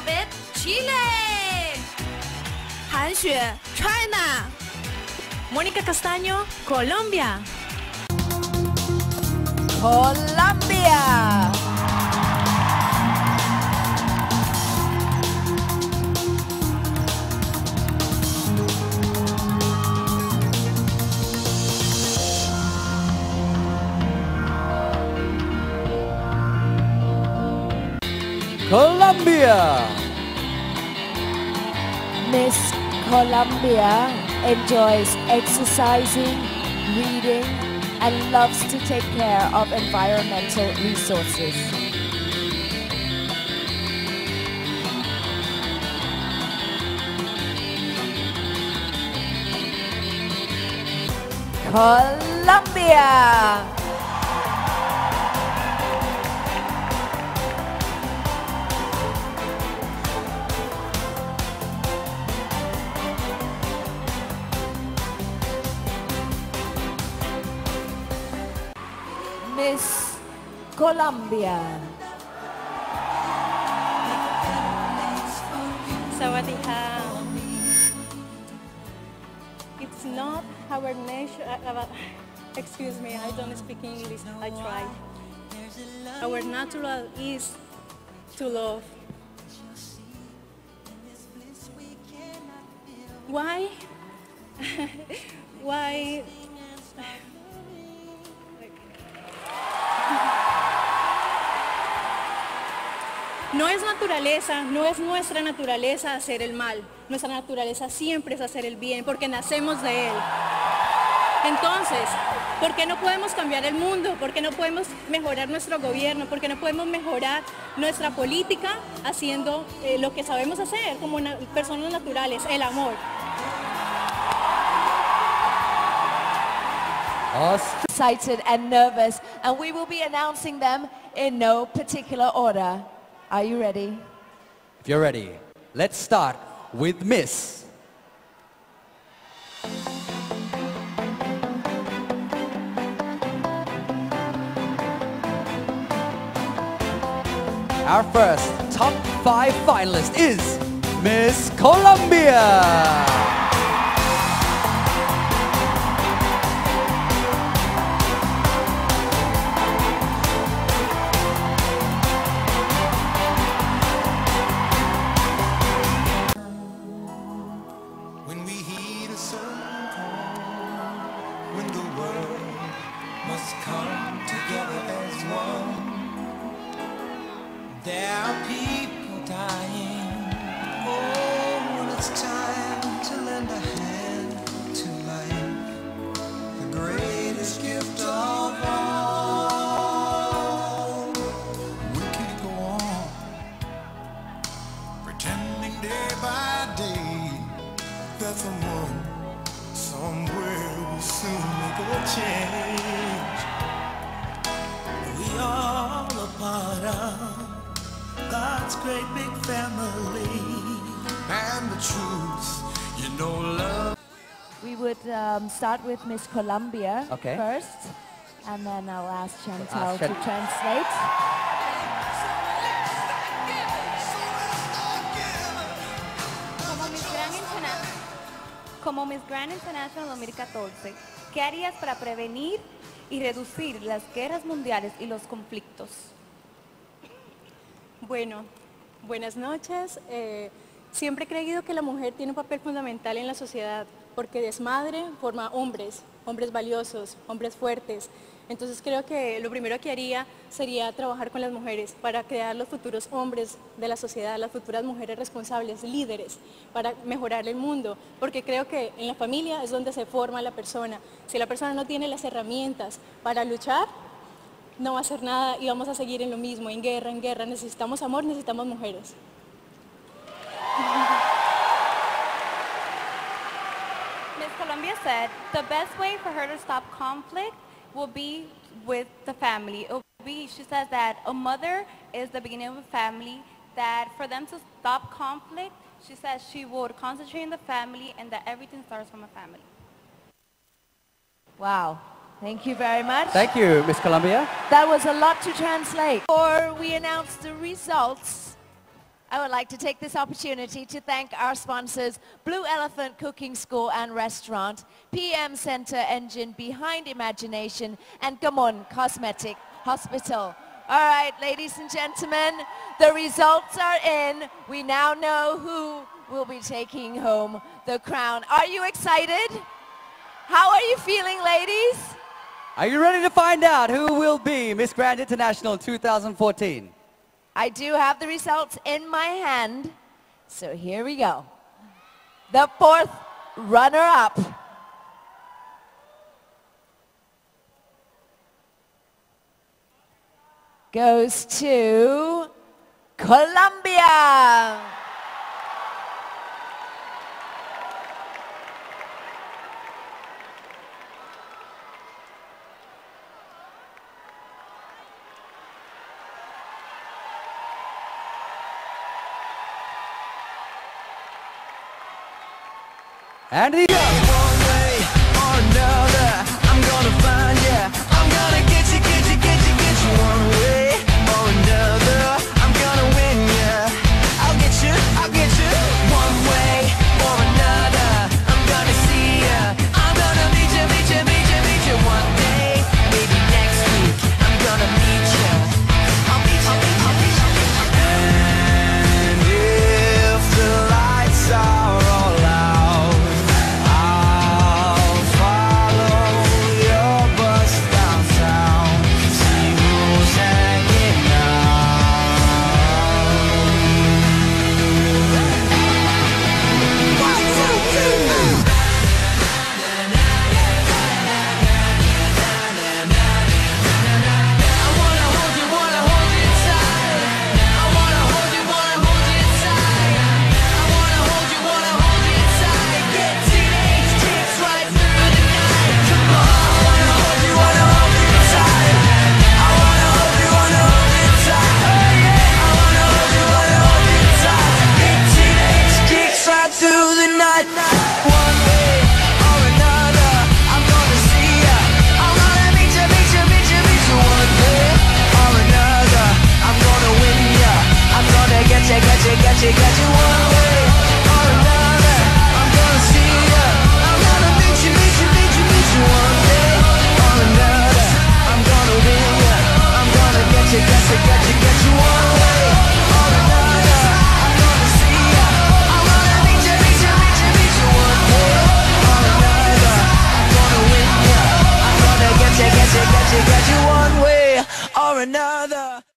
Elizabeth, Chile. Han Xue, China. Mónica Castaño, Colombia. Colombia. Colombia. Miss Colombia enjoys exercising, reading, and loves to take care of environmental resources. Colombia. Miss Colombia. Sawadee. It's not our nation. Excuse me, I don't speak English. I try. Our natural is to love. Why? Why? No es naturaleza, no es nuestra naturaleza hacer el mal. Nuestra naturaleza siempre es hacer el bien, porque nacemos de él. Entonces, ¿por qué no podemos cambiar el mundo? ¿Por qué no podemos mejorar nuestro gobierno? ¿Por qué no podemos mejorar nuestra política haciendo lo que sabemos hacer como personas naturales, el amor? Excited and nervous, and we will be announcing them in no particular order. Are you ready? If you're ready, let's start with Miss. Our first top 5 finalist is Miss Colombia. There are people dying. Oh, when it's time to lend a hand to life, the greatest gift of all. We can't go on pretending day by day that someone somewhere will soon make a change. We all a part of God's great big family, and the truth, you know, love. We would start with Miss Colombia Okay. first, and then I'll ask Chantal to translate. Como Miss Grand International 2014, ¿qué harías para prevenir y reducir las guerras mundiales y los conflictos? Bueno, buenas noches. Siempre he creído que la mujer tiene un papel fundamental en la sociedad, porque desmadre forma hombres, hombres valiosos, hombres fuertes. Entonces creo que lo primero que haría sería trabajar con las mujeres para crear los futuros hombres de la sociedad, las futuras mujeres responsables, líderes, para mejorar el mundo, porque creo que en la familia es donde se forma la persona. Si la persona no tiene las herramientas para luchar, no va a hacer nada y vamos a seguir en lo mismo, en guerra, necesitamos amor, necesitamos mujeres. Miss Colombia said the best way for her to stop conflict will be with the family. She says that a mother is the beginning of a family, that for them to stop conflict, she says she would concentrate on the family and that everything starts from a family. Wow. Thank you very much. Thank you, Miss Colombia. That was a lot to translate. Before we announce the results, I would like to take this opportunity to thank our sponsors, Blue Elephant Cooking School and Restaurant, PM Center Engine Behind Imagination, and Gamon Cosmetic Hospital. All right, ladies and gentlemen, the results are in. We now know who will be taking home the crown. Are you excited? How are you feeling, ladies? Are you ready to find out who will be Miss Grand International 2014? I do have the results in my hand, so here we go. The fourth runner-up goes to Colombia. And he goes. One way or another, I'm gonna find ya. I'm gonna get you, get you, get you, get you. One way or another, I'm gonna win ya. I'll get you, I'll get you. One way or another, I'm gonna see ya. I'm gonna meet you, meet you, meet you, meet you. One day, maybe next week, I'm gonna meet ya. I'll meet you, I'll meet you. And if the lights are all out, Got you one way or another. I'm gonna see ya. I'm gonna meet you, meet you, meet you, meet you. One day or another, I'm gonna win ya. I'm gonna get you, get you, get you, get you. One way or another, I'm gonna see ya. I'm gonna meet you, meet you, meet you, meet you. One way or another, I'm gonna win ya. I'm gonna get you, get you, get you, get you. One way or another.